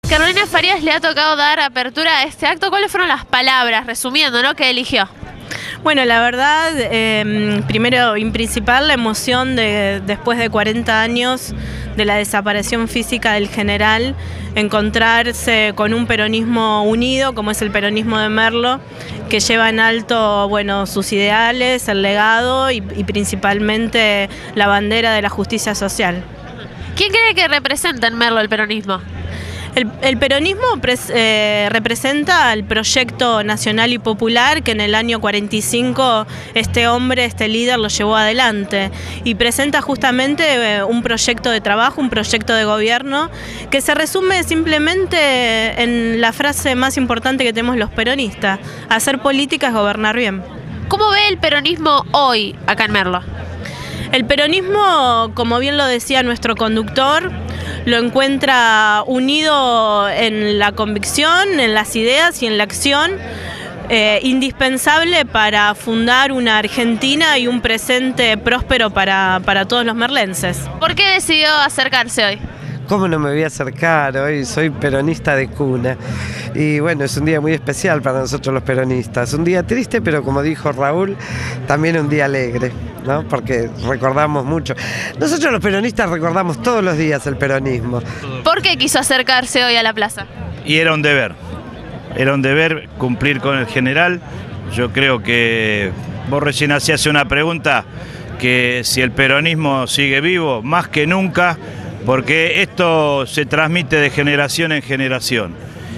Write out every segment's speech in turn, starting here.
Carolina Farías le ha tocado dar apertura a este acto. ¿Cuáles fueron las palabras, resumiendo, ¿no?, que eligió? Bueno, la verdad, primero y principal, la emoción de después de 40 años de la desaparición física del general, encontrarse con un peronismo unido, como es el peronismo de Merlo, que lleva en alto, bueno, sus ideales, el legado y principalmente la bandera de la justicia social. ¿Quién cree que representa en Merlo el peronismo? El peronismo representa el proyecto nacional y popular que en el año 45 este hombre, este líder lo llevó adelante y presenta justamente un proyecto de trabajo, un proyecto de gobierno que se resume simplemente en la frase más importante que tenemos los peronistas: hacer política es gobernar bien. ¿Cómo ve el peronismo hoy acá en Merlo? El peronismo, como bien lo decía nuestro conductor, lo encuentra unido en la convicción, en las ideas y en la acción, indispensable para fundar una Argentina y un presente próspero para todos los merlenses. ¿Por qué decidió acercarse hoy? ¿Cómo no me voy a acercar? Hoy soy peronista de cuna y bueno, es un día muy especial para nosotros los peronistas, un día triste, pero como dijo Raúl, también un día alegre, ¿no? Porque recordamos mucho. Nosotros los peronistas recordamos todos los días el peronismo. ¿Por qué quiso acercarse hoy a la plaza? Y era un deber cumplir con el general. Yo creo que vos recién hacías una pregunta, que si el peronismo sigue vivo, más que nunca, porque esto se transmite de generación en generación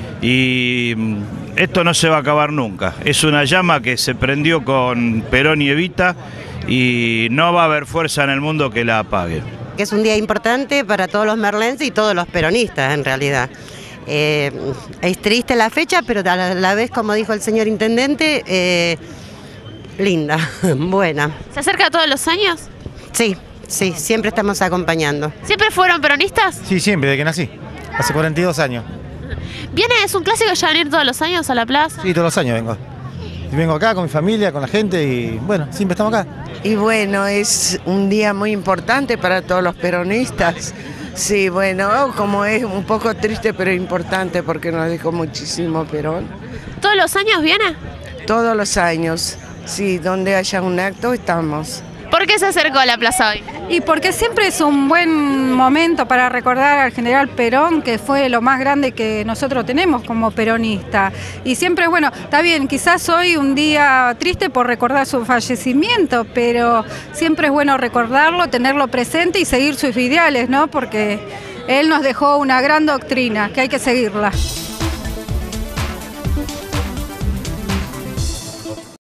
y esto no se va a acabar nunca. Es una llama que se prendió con Perón y Evita y no va a haber fuerza en el mundo que la apague. Es un día importante para todos los merlenses y todos los peronistas en realidad. Es triste la fecha, pero a la vez, como dijo el señor intendente, linda, buena. ¿Se acerca todos los años? Sí. Sí, siempre estamos acompañando. ¿Siempre fueron peronistas? Sí, siempre, desde que nací, hace 42 años. ¿Es un clásico ya venir todos los años a la plaza? Sí, todos los años vengo. Y vengo acá con mi familia, con la gente y bueno, siempre estamos acá. Y bueno, es un día muy importante para todos los peronistas. Sí, bueno, como es un poco triste pero importante porque nos dejó muchísimo Perón. ¿Todos los años viene? Todos los años, sí, donde haya un acto estamos. ¿Por qué se acercó a la plaza hoy? Y porque siempre es un buen momento para recordar al general Perón, que fue lo más grande que nosotros tenemos como peronistas. Y siempre, bueno, está bien, quizás hoy un día triste por recordar su fallecimiento, pero siempre es bueno recordarlo, tenerlo presente y seguir sus ideales, ¿no? Porque él nos dejó una gran doctrina que hay que seguirla.